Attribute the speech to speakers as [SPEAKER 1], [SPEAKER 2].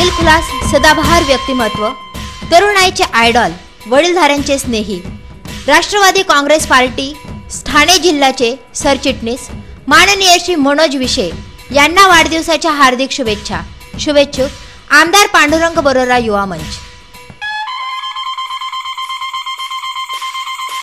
[SPEAKER 1] दिलखुलास सदाबहार व्यक्तिमत्व, तरुणाईचे आयडॉल, वडीलधाऱ्यांचे स्नेही, राष्ट्रवादी काँग्रेस पार्टी ठाणे जिल्ह्याचे सरचिटणीस माननीय श्री मनोज विशे यांना वाढदिवसाच्या हार्दिक शुभेच्छा। शुभेच्छुक आमदार पांडुरंग बरोरा युवा मंच।